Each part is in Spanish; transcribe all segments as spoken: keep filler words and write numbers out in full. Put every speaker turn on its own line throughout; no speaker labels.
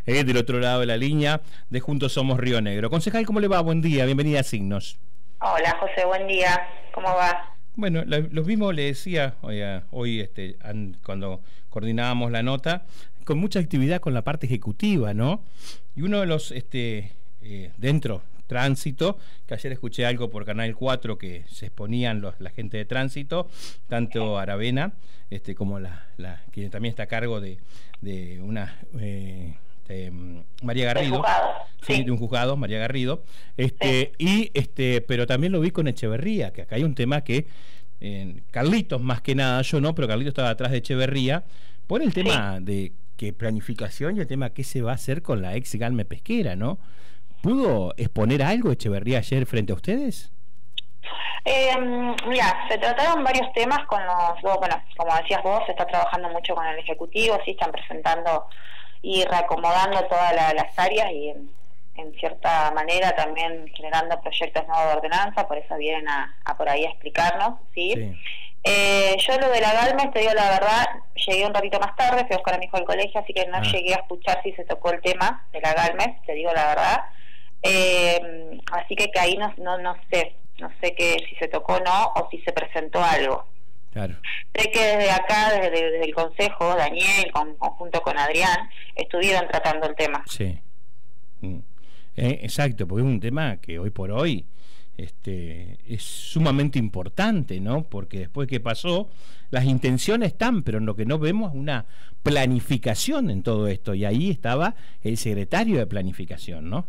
eh, del otro lado de la línea de Juntos Somos Río Negro. Concejal, ¿cómo le va? Buen día, bienvenida a Signos.
Hola José, buen día, ¿cómo va?
Bueno, la, los vimos, le decía hoy, hoy este, an, cuando coordinábamos la nota, con mucha actividad con la parte ejecutiva, ¿no? Y uno de los, este, eh, dentro, tránsito, que ayer escuché algo por Canal cuatro que se exponían los, la gente de tránsito, tanto Aravena, este, como la, la que también está a cargo de, de una... Eh, Eh, María Garrido, sí, sí, de un juzgado, María Garrido, este, sí. y este, pero también lo vi con Echeverría, que acá hay un tema que eh, Carlitos más que nada, yo no, pero Carlitos estaba atrás de Echeverría, por el tema sí. de que planificación y el tema qué se va a hacer con la ex Galme Pesquera, ¿no? ¿Pudo exponer algo Echeverría ayer frente a ustedes?
Eh, mira, se trataron varios temas con los, bueno, como decías vos, se está trabajando mucho con el Ejecutivo, sí están presentando y reacomodando todas la, las áreas y en, en cierta manera también generando proyectos nuevos de ordenanza, por eso vienen a, a por ahí a explicarnos, ¿sí? Sí. Eh, yo lo de la Galmes, te digo la verdad, llegué un ratito más tarde, fui a buscar a mi hijo al colegio, así que no ah. llegué a escuchar si se tocó el tema de la Galmes, te digo la verdad, eh, así que, que ahí no, no, no sé, no sé que si se tocó o no, o si se presentó algo.
Claro.
Sé que desde acá, desde, desde el Consejo, Daniel, con, conjunto con Adrián, estuvieron tratando el tema.
Sí. Mm. Eh, exacto, porque es un tema que hoy por hoy este, es sumamente importante, ¿no? Porque después que pasó, las intenciones están, pero lo que no vemos es una planificación en todo esto. Y ahí estaba el secretario de Planificación, ¿no?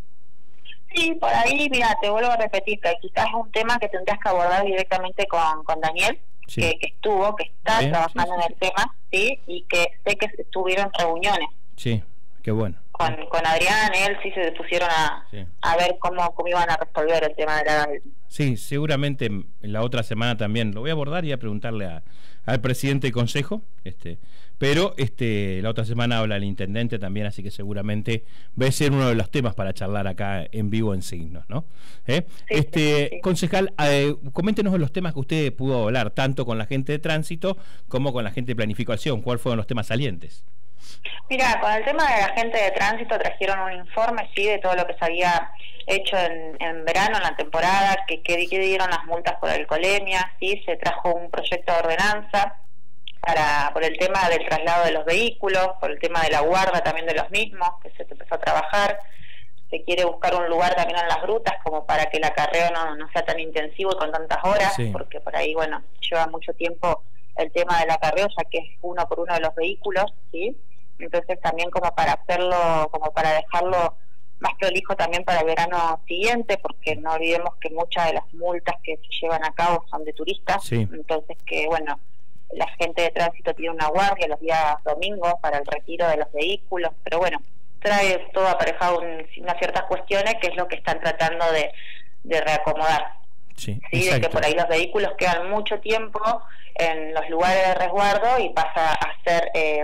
Sí, por ahí, mira, te vuelvo a repetir, que quizás es un tema que tendrías que abordar directamente con, con Daniel. Sí. Que, que estuvo, que está Bien, trabajando sí, sí, en el tema, sí, y que sé que estuvieron reuniones.
Sí, qué bueno.
Con, con Adrián, él sí se pusieron a, sí. a ver cómo, cómo iban a resolver el tema de la...
Sí, seguramente en la otra semana también lo voy a abordar y a preguntarle a, al presidente del consejo, este, pero este la otra semana habla el intendente también, así que seguramente va a ser uno de los temas para charlar acá en vivo en Signos, ¿no? ¿Eh? Sí, este sí, sí. Concejal, eh, coméntenos los temas que usted pudo hablar, tanto con la gente de tránsito como con la gente de planificación. ¿Cuáles fueron los temas salientes?
Mira, con el tema de la gente de tránsito trajeron un informe, sí, de todo lo que se había hecho en, en verano, en la temporada, que, que, que dieron las multas por alcoholemia, sí, se trajo un proyecto de ordenanza para por el tema del traslado de los vehículos, por el tema de la guarda también de los mismos, que se empezó a trabajar. Se quiere buscar un lugar también en las rutas como para que el acarreo no, no sea tan intensivo y con tantas horas, sí. porque por ahí, bueno, lleva mucho tiempo el tema del acarreo, ya que es uno por uno de los vehículos, ¿sí? Entonces también como para hacerlo, como para dejarlo más prolijo también para el verano siguiente, porque no olvidemos que muchas de las multas que se llevan a cabo son de turistas, sí. entonces que bueno, la gente de tránsito tiene una guardia los días domingos para el retiro de los vehículos, pero bueno, trae todo aparejado un, unas ciertas cuestiones que es lo que están tratando de, de reacomodar.
Sí,
¿sí? De que por ahí los vehículos quedan mucho tiempo en los lugares de resguardo y pasa a ser eh,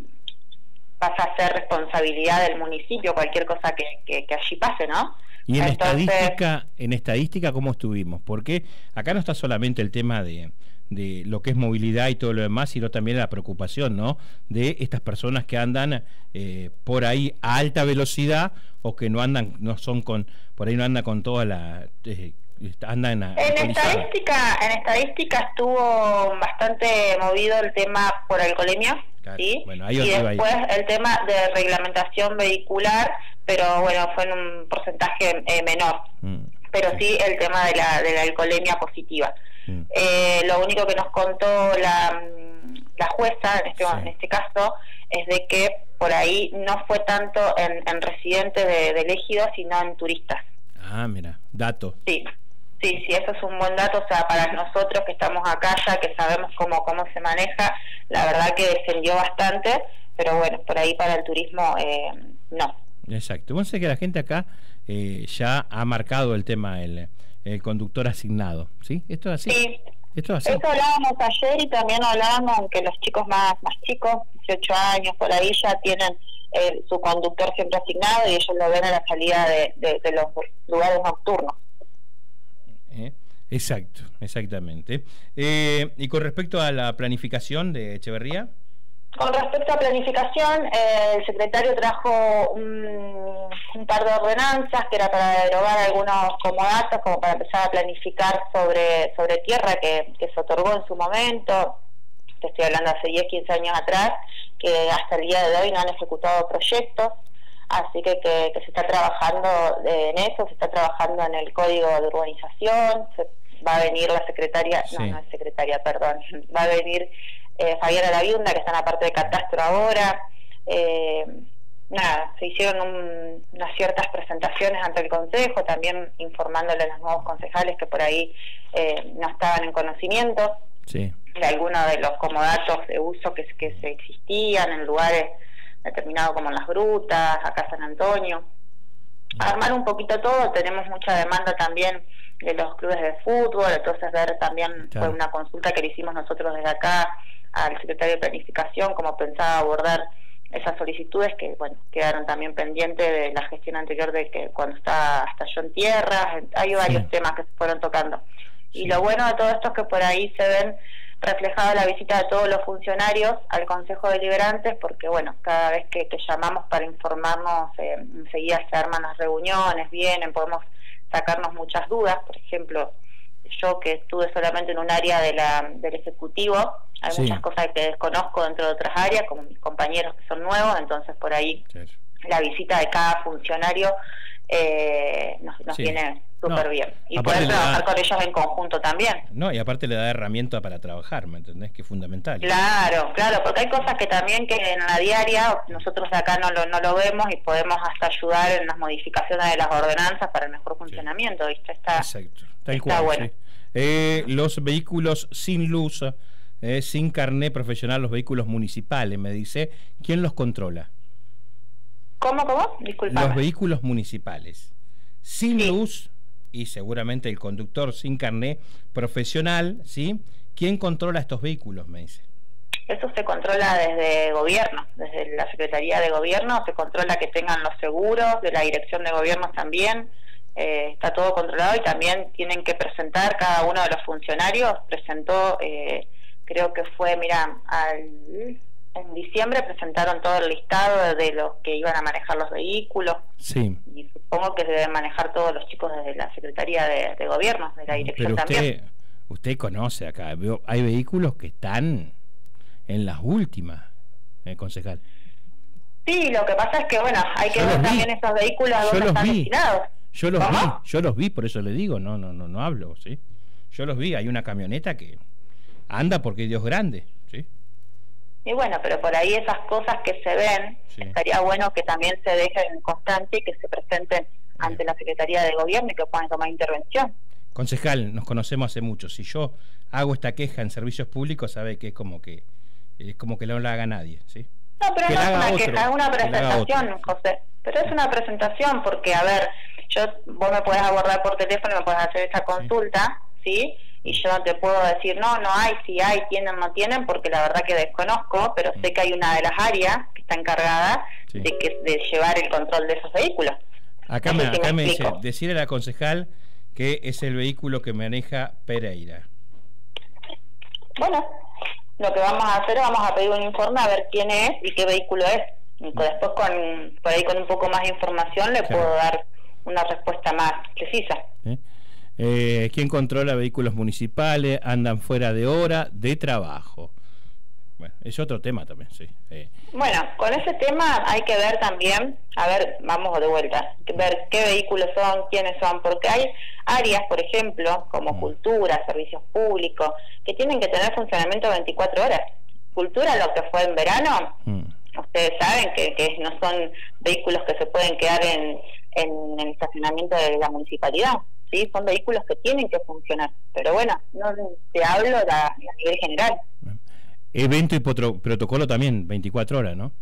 pasa a ser responsabilidad del municipio cualquier cosa que, que, que allí pase, ¿no?
Y en Entonces, estadística, en estadística ¿cómo estuvimos? Porque acá no está solamente el tema de, de lo que es movilidad y todo lo demás, sino también la preocupación, ¿no? De estas personas que andan eh, por ahí a alta velocidad o que no andan, no son con, por ahí no andan con toda la eh, andan a,
en estadística, en estadística estuvo bastante movido el tema por alcoholemia. Claro. ¿Sí? Bueno, ahí y después ahí. el tema de reglamentación vehicular, pero bueno, fue en un porcentaje eh, menor, mm, pero sí. sí el tema de la, de la alcoholemia positiva. Mm. Eh, lo único que nos contó la, la jueza, en este, sí. en este caso, es de que por ahí no fue tanto en, en residentes de, de Ejido, sino en turistas.
Ah, mira, dato.
Sí. Sí, sí, eso es un buen dato, o sea, para nosotros que estamos acá ya, que sabemos cómo cómo se maneja, la verdad que descendió bastante, pero bueno, por ahí para el turismo eh, no.
Exacto, vos sabés que la gente acá eh, ya ha marcado el tema, el, el conductor asignado, ¿sí? ¿Esto es así?
Sí,
¿Esto es así?
Eso hablábamos ayer y también hablábamos, aunque los chicos más, más chicos, dieciocho años, por ahí ya tienen eh, su conductor siempre asignado y ellos lo ven a la salida de, de, de los lugares nocturnos.
¿Eh? Exacto, exactamente. Eh, y con respecto a la planificación de Echeverría.
Con respecto a planificación, eh, el secretario trajo un, un par de ordenanzas que era para derogar algunos comodatos, como para empezar a planificar sobre sobre tierra que, que se otorgó en su momento. Te estoy hablando hace diez, quince años atrás, que hasta el día de hoy no han ejecutado proyectos, así que, que, que se está trabajando en eso, se está trabajando en el código de urbanización, se, va a venir la secretaria, sí. no, no es secretaria, perdón, va a venir eh, Fabiana Laviunda, que está en la parte de catastro ahora. Eh, nada, se hicieron un, unas ciertas presentaciones ante el Consejo, también informándole a los nuevos concejales que por ahí eh, no estaban en conocimiento. Sí. De algunos de los comodatos de uso que, que se existían en lugares determinados como en Las Grutas, acá San Antonio. Armar un poquito todo, tenemos mucha demanda también de los clubes de fútbol, entonces ver también, claro. Fue una consulta que le hicimos nosotros desde acá al secretario de Planificación, cómo pensaba abordar esas solicitudes que, bueno, quedaron también pendientes de la gestión anterior de que cuando está hasta yo en tierra, hay varios sí. temas que se fueron tocando. Y sí. Lo bueno de todo esto es que por ahí se ven reflejada la visita de todos los funcionarios al Consejo Deliberantes, porque bueno, cada vez que, que llamamos para informarnos, eh, enseguida se arman las reuniones, vienen, podemos sacarnos muchas dudas. Por ejemplo, yo que estuve solamente en un área de la, del Ejecutivo, hay sí. muchas cosas que desconozco dentro de otras áreas, como mis compañeros que son nuevos, entonces por ahí sí. la visita de cada funcionario eh, nos, nos sí. viene súper no, bien. Y poder trabajar da, con ellos en conjunto también.
No, y aparte le da herramienta para trabajar, ¿me entendés? Que es fundamental.
Claro, claro, porque hay cosas que también que en la diaria nosotros acá no lo, no lo vemos y podemos hasta ayudar en las modificaciones de las ordenanzas para el mejor funcionamiento, sí. ¿viste? Está,
Exacto, tal
está
cual,
bueno.
Sí. Eh, los vehículos sin luz, eh, sin carné profesional, los vehículos municipales, me dice, ¿quién los controla?
¿Cómo, cómo? Disculpame.
Los vehículos municipales sin sí. luz y seguramente el conductor sin carné profesional, ¿sí? ¿Quién controla estos vehículos, me dice?
Eso se controla desde gobierno, desde la Secretaría de Gobierno, se controla que tengan los seguros, de la Dirección de Gobierno también, eh, está todo controlado y también tienen que presentar, cada uno de los funcionarios presentó, eh, creo que fue, mira, al... en diciembre presentaron todo el listado de los que iban a manejar los vehículos. Sí. Y supongo que deben manejar todos los chicos desde la Secretaría de, de Gobierno, de la Dirección
Pero usted,
también.
Usted conoce acá, hay vehículos que están en las últimas, eh, concejal.
Sí, lo que pasa es que, bueno, hay que ver también esos vehículos a dónde están destinados.
Yo los ¿Cómo? vi, yo los vi, por eso le digo, no, no, no, no hablo, ¿sí? Yo los vi, hay una camioneta que anda porque Dios grande, ¿sí?
Y bueno, pero por ahí esas cosas que se ven, sí. estaría bueno que también se dejen constante y que se presenten ante la Secretaría de Gobierno y que puedan tomar intervención.
Concejal, nos conocemos hace mucho. Si yo hago esta queja en servicios públicos, sabe que es como que es como que no la haga nadie, ¿sí?
No, pero que no es una otro, queja, es una presentación, José. Pero es una presentación porque, a ver, yo vos me podés abordar por teléfono, me podés hacer esa consulta, ¿sí? ¿sí? Y yo no te puedo decir, no, no hay, si hay, tienen, no tienen, porque la verdad que desconozco, pero sé que hay una de las áreas que está encargada sí. de que de llevar el control de esos vehículos.
Acá, no me, acá me, me dice, decirle a la concejal que es el vehículo que maneja Pereira.
Bueno, lo que vamos a hacer es vamos a pedir un informe a ver quién es y qué vehículo es. Y después, con por ahí con un poco más de información, le claro. puedo dar una respuesta más precisa.
¿Eh? Eh, ¿Quién controla vehículos municipales? Andan fuera de hora de trabajo. Bueno, es otro tema también, sí. Eh.
Bueno, con ese tema hay que ver también, a ver, vamos de vuelta, ver qué vehículos son, quiénes son, porque hay áreas, por ejemplo, como mm. cultura, servicios públicos, que tienen que tener funcionamiento veinticuatro horas. Cultura, lo que fue en verano, mm. ustedes saben que, que no son vehículos que se pueden quedar en, en el estacionamiento de la municipalidad. Sí, son vehículos que tienen que funcionar, pero bueno, no te hablo a, a nivel general.
Evento y protocolo también, veinticuatro horas, ¿no?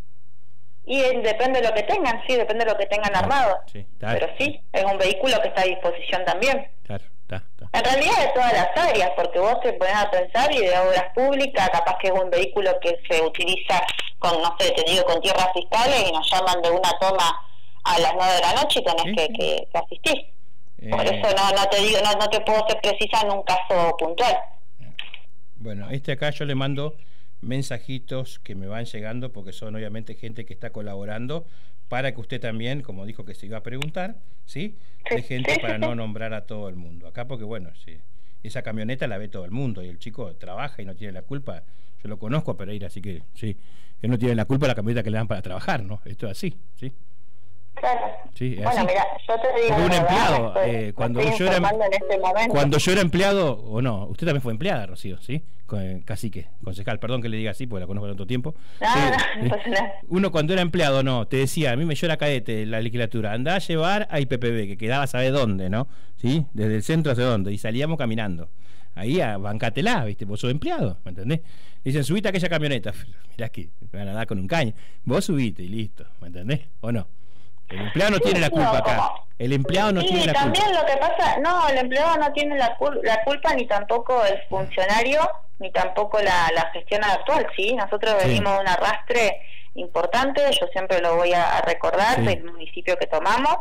Y eh, depende de lo que tengan, sí, depende de lo que tengan claro, armado. Sí, claro, pero sí, es un vehículo que está a disposición también. Claro, está, está. En realidad de todas las áreas, porque vos te pones a pensar y de obras públicas, capaz que es un vehículo que se utiliza con, no sé, te digo, con tierras fiscales y nos llaman de una toma a las nueve de la noche y tenés ¿Sí? que, que, que asistir. Por eh, eso no, no te digo, no, no te puedo ser precisa en un caso puntual.
Bueno, este acá yo le mando mensajitos que me van llegando, porque son obviamente gente que está colaborando, para que usted también, como dijo que se iba a preguntar, ¿sí? De gente para no nombrar a todo el mundo. Acá porque, bueno, sí, esa camioneta la ve todo el mundo y el chico trabaja y no tiene la culpa. Yo lo conozco a Pereira, así que sí, él no tiene la culpa de la camioneta que le dan para trabajar, ¿no? Esto es así, ¿sí?
Claro.
Sí, es
bueno,
así.
mira, yo te digo,
Porque un
verdad,
empleado,
estoy,
eh, cuando
estoy
yo era
en este momento.
cuando yo era empleado, o no, usted también fue empleada, Rocío, ¿sí? Con, cacique, concejal, perdón que le diga así, porque la conozco de tanto tiempo.
No,
sí,
no, no pasa nada.
Uno cuando era empleado, no, te decía, a mí me llora cadete la legislatura, andá a llevar a I P P B, que quedaba sabe dónde, ¿no? ¿Sí? Desde el centro hacia dónde, y salíamos caminando. Ahí a bancatelá, ¿viste? Vos sos empleado, ¿me entendés? Dicen, subite a aquella camioneta. Mirá que me van a dar con un caño. Vos subite y listo, ¿me entendés? ¿O no? El empleado no sí, tiene la culpa no, acá. El empleado no
sí,
tiene la culpa.
Y también lo que pasa, no, el empleado no tiene la, cul la culpa, ni tampoco el funcionario, ni tampoco la, la gestión actual, ¿sí? Nosotros sí. venimos de un arrastre importante, yo siempre lo voy a, a recordar, sí. del municipio que tomamos,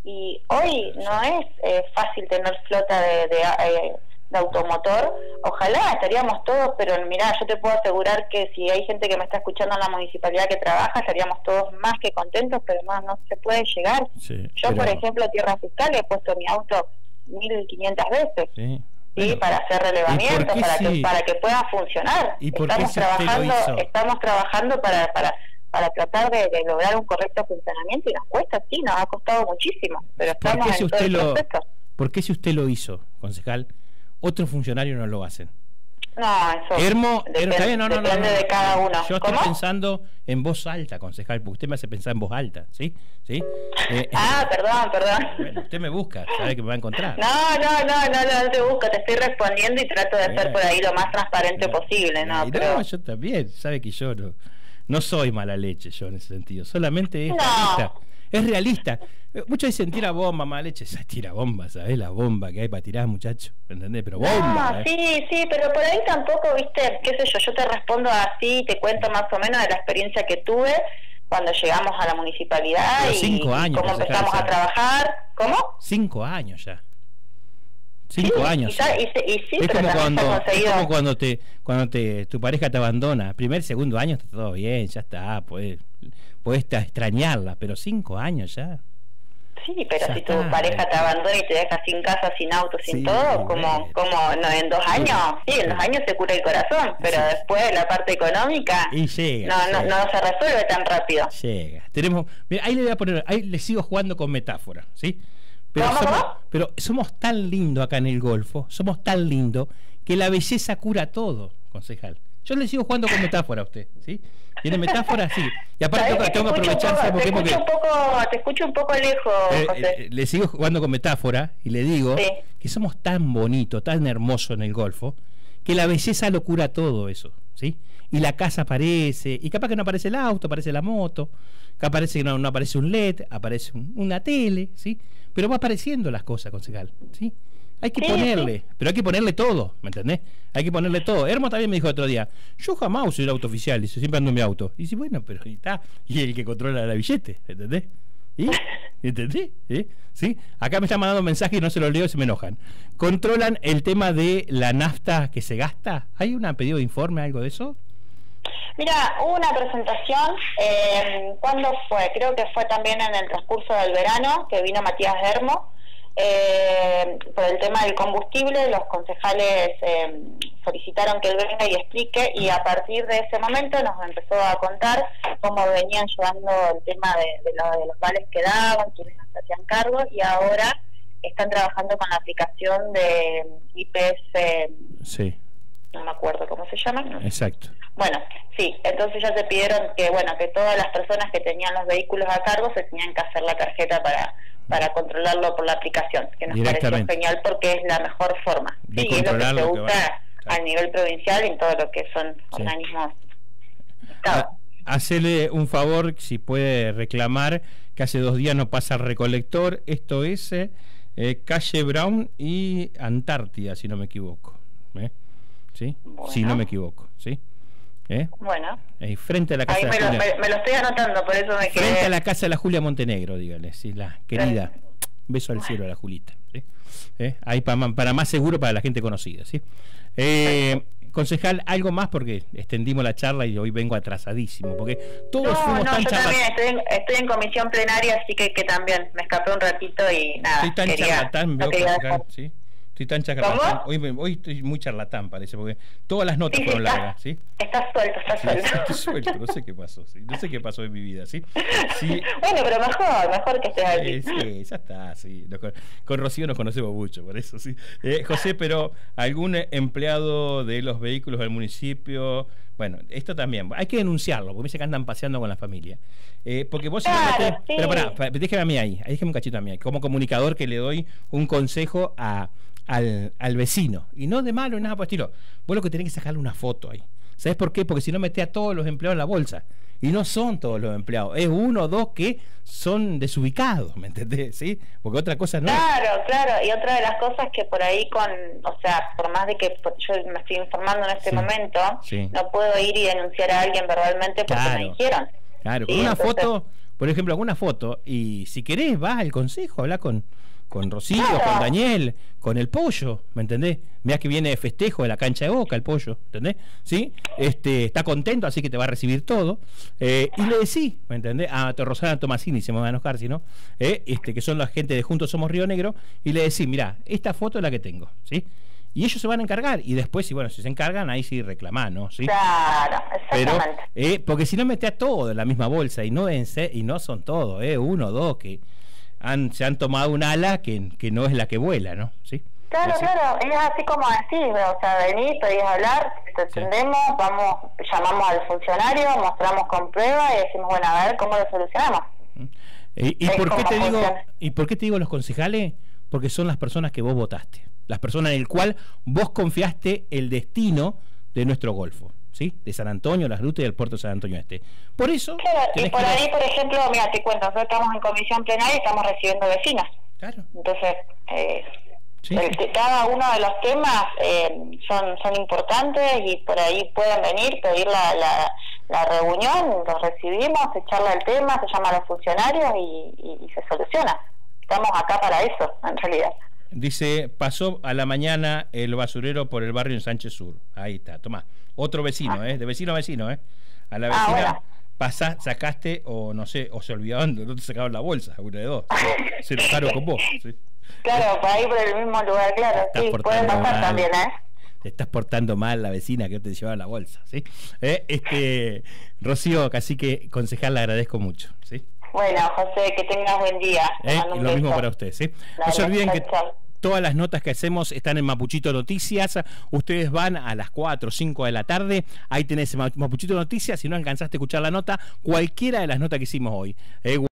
y hoy no es eh, fácil tener flota de... de eh, de automotor. Ojalá estaríamos todos, pero mirá, yo te puedo asegurar que si hay gente que me está escuchando en la municipalidad que trabaja, estaríamos todos más que contentos, pero más no se puede llegar.
Sí,
yo,
pero...
por ejemplo, a Tierra Fiscal he puesto mi auto mil quinientas veces,
sí,
¿sí?
Bueno,
para hacer relevamiento, para,
sí?
que, para que pueda funcionar.
¿Y por
estamos
qué
trabajando, estamos trabajando para, para, para tratar de, de lograr un correcto funcionamiento, y nos cuesta, sí, nos ha costado muchísimo, pero estamos
¿Por qué si
en
usted
todo el
lo,
proceso.
¿Por qué si usted lo hizo, concejal, otros funcionarios no lo hacen?
No, eso
Hermo,
depende,
Hermo, no, no,
depende
no, no,
de cada uno.
Yo estoy
¿Cómo?
pensando en voz alta, concejal, porque usted me hace pensar en voz alta, ¿sí? ¿Sí?
Eh, ah, perdón, perdón.
Bueno, usted me busca, sabe que me va a encontrar.
No, no, no, no, no, no te busco, te estoy respondiendo y trato de ser por ahí lo más transparente no, posible, ¿no?
No,
pero...
yo también, sabe que yo no, no soy mala leche, yo en ese sentido, solamente es
no.
realista. Es realista. Muchos dicen tira bomba, mala leche. Esa tira bomba, ¿sabes? La bomba que hay para tirar, muchacho. ¿Entendés? Pero bomba.
No,
¿eh?
sí, sí, pero por ahí tampoco, viste, qué sé yo, yo te respondo así, te cuento más o menos de la experiencia que tuve cuando llegamos a la municipalidad.
Pero
y
cinco años,
cómo empezamos a trabajar. ¿Cómo?
Cinco años ya. Cinco
sí,
años.
Y, y, y, y sí,
es, como cuando,
conseguido...
es como cuando te cuando te tu pareja te abandona. Primer, segundo año está todo bien, ya está, puedes puedes extrañarla, pero cinco años ya.
Sí, pero
ya
si
está,
tu pareja te abandona y te deja sin casa, sin auto, sin
sí,
todo, como como no, en dos años, sí, sí, en dos años se cura el corazón, pero sí. después la parte económica
y llega,
no,
llega.
no no se resuelve tan rápido.
Llega. Tenemos, mira, ahí le voy a poner, ahí le sigo jugando con metáfora, ¿sí? Pero
¿Cómo,
somos,
cómo?
pero somos tan lindos acá en el Golfo, somos tan lindos que la belleza cura todo, concejal. Yo le sigo jugando con metáfora a usted, ¿sí? Tiene metáfora, sí. Y aparte tengo, tengo que aprovechar,
porque,
porque,
un poco, te escucho un poco lejos,
eh,
José.
Eh, le sigo jugando con metáfora y le digo
sí.
que somos tan bonitos, tan hermosos en el Golfo, que la belleza lo cura todo eso, ¿sí? Y la casa aparece, y capaz que no aparece el auto, aparece la moto, que aparece, no, no aparece un L E D, aparece un, una tele, ¿sí? Pero va apareciendo las cosas, concejal, ¿sí? Hay que sí, ponerle, sí. pero hay que ponerle todo, ¿me entendés? Hay que ponerle todo. Hermo también me dijo el otro día, yo jamás uso el auto oficial, dice, siempre ando en mi auto. Y dice, bueno, pero ahí está, y el que controla la billete, ¿entendés? ¿Y? ¿Entendés? ¿Eh? ¿Sí? Acá me están mandando mensajes y no se los leo y se me enojan. ¿Controlan el tema de la nafta que se gasta? ¿Hay un pedido de informe, algo de eso?
Mira, hubo una presentación, eh, ¿cuándo fue? Creo que fue también en el transcurso del verano, que vino Matías Hermo, eh, por el tema del combustible. Los concejales eh, solicitaron que él venga y explique, y a partir de ese momento nos empezó a contar cómo venían llevando el tema de, de, lo, de los vales que daban, quienes nos hacían cargo, y ahora están trabajando con la aplicación de I P S,
sí.
no me acuerdo cómo se llama.
Exacto.
Bueno, sí, entonces ya se pidieron que, bueno, que todas las personas que tenían los vehículos a cargo se tenían que hacer la tarjeta para para controlarlo por la aplicación, que nos pareció genial porque es la mejor forma.
De
sí, es lo que se
lo
usa
que va.
a nivel provincial en todo lo que son sí. organismos.
Hacele un favor, si puede reclamar, que hace dos días no pasa el recolector. Esto es eh, calle Brown y Antártida, si no me equivoco. ¿Eh? ¿Sí? Bueno. Si no me equivoco, ¿sí? ¿Eh?
Bueno,
ahí frente a la casa
ahí
de
me,
la
lo,
Julia,
me, me lo estoy anotando, por eso me quedé.
Frente a la casa de la Julia Montenegro, dígale, sí, la querida. Sí. Beso al cielo a la Julita, ¿sí? ¿Eh? Ahí para, para más seguro para la gente conocida, ¿sí? Eh, concejal, algo más porque extendimos la charla y hoy vengo atrasadísimo, porque todos
no,
fuimos
no,
tan
yo
charla...
también estoy en, estoy en comisión plenaria, así que, que también me escapé un ratito y nada.
Estoy tan
quería,
charlatán,
no
veo, concejal, ¿sí? Estoy tan charlatán. Hoy, hoy estoy muy charlatán, parece, porque todas las notas
sí,
fueron
sí,
largas, ¿sí?
Estás suelto, estás
Sí,
suelto.
sí, estoy suelto, no sé qué pasó, ¿sí? No sé qué pasó en mi vida, ¿sí? Sí.
Bueno, pero mejor, mejor que estés aquí.
Eh, sí, ya está, sí. Con, con Rocío nos conocemos mucho, por eso, sí. Eh, José, pero algún empleado de los vehículos del municipio, bueno, esto también, hay que denunciarlo, porque me dice que andan paseando con la familia. Eh, porque vos...
Claro,
si no metés,
sí.
Pero pará, déjame a mí ahí, déjame un cachito a mí ahí, como comunicador que le doy un consejo a... Al, al vecino, y no de malo, nada por el estilo. Vos lo que tenés que sacarle una foto ahí. ¿Sabés por qué? Porque si no metés a todos los empleados en la bolsa. Y no son todos los empleados, es uno o dos que son desubicados, ¿me entendés? ¿Sí? Porque otra cosa no
Claro, es. claro, y otra de las cosas que por ahí con, o sea, por más de que yo me estoy informando en este sí, momento, sí. no puedo ir y denunciar a alguien verbalmente porque claro, me dijeron.
Claro, con sí, una entonces... foto, por ejemplo, alguna foto, y si querés vas al consejo, habla con... con Rocío, claro. con Daniel, con el pollo, ¿me entendés? Mirá que viene de festejo de la cancha de Boca el pollo, ¿entendés? ¿Sí? Este, está contento, así que te va a recibir todo. Eh, y le decís, ¿me entendés? A Rosana Tomasini, se me va a enojar, si no, eh, este, que son la gente de Juntos Somos Río Negro, y le decís, mirá, esta foto es la que tengo, ¿sí? Y ellos se van a encargar, y después, si bueno, si se encargan, ahí sí reclamán, ¿no? ¿Sí?
Claro, exactamente.
Pero, eh, porque si no metés a todo en la misma bolsa, y no, en, y no son todos, ¿eh? Uno, dos, que... Han, se han tomado un ala que, que no es la que vuela, ¿no? ¿Sí?
Claro,
¿Sí?
claro, es así como decís, o sea, venís, pedís hablar, te atendemos, sí. vamos, llamamos al funcionario, mostramos con prueba y decimos, bueno, a ver cómo lo solucionamos.
¿Y, y por qué te digo, y por qué te digo los concejales? Porque son las personas que vos votaste, las personas en el cual vos confiaste el destino de nuestro Golfo. ¿Sí? De San Antonio, Las Grutas y el puerto de San Antonio Este. Por eso...
Claro, y por ahí, por ejemplo, mira, te cuento, nosotros estamos en comisión plenaria y estamos recibiendo vecinas. Claro. Entonces, eh, sí, el, sí. cada uno de los temas eh, son, son importantes y por ahí pueden venir, pedir la, la, la reunión, los recibimos, se charla el tema, se llama a los funcionarios y, y, y se soluciona. Estamos acá para eso, en realidad.
Dice, pasó a la mañana el basurero por el barrio en Sánchez Sur. Ahí está, tomá. Otro vecino, ah. ¿eh? De vecino a vecino, ¿eh? A la vecina ah, bueno. pasás, sacaste, o no sé, o se olvidaban, no te sacaron la bolsa, una de dos. Se enojaron con vos. ¿Sí?
Claro, para ir por el mismo lugar, claro. Sí, puede pasar mal. También, ¿eh?
Te estás portando mal la vecina que te llevaba la bolsa, ¿sí? ¿Eh? Este, Rocío, Cacique, concejal, le agradezco mucho, ¿sí?
Bueno, José, que tengas buen día.
¿Eh? Y lo beso. Mismo para usted, ¿sí? Dale, no se olviden que chao. Todas las notas que hacemos están en Mapuchito Noticias. Ustedes van a las cuatro o cinco de la tarde. Ahí tenés Mapuchito Noticias. Si no alcanzaste a escuchar la nota, cualquiera de las notas que hicimos hoy. ¿eh?